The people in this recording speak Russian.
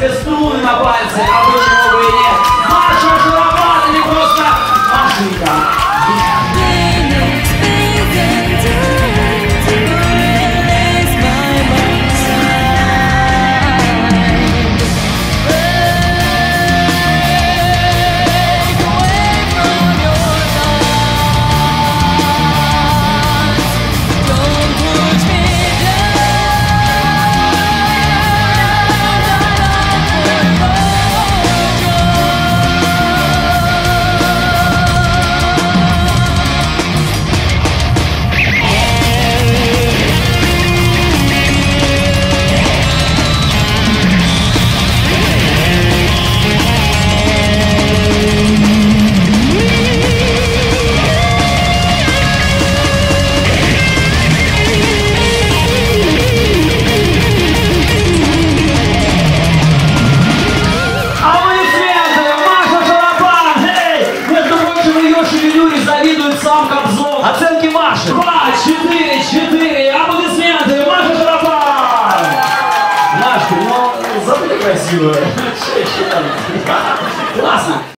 себе струны на пальце, а почему бы и нет? Маша Шарапан или просто Машенька? Сам Кобзон. Оценки Маши. 2, 4, 4. Аплодисменты. Маша Шарапан. Машка, ну, забыли красивую. Классно.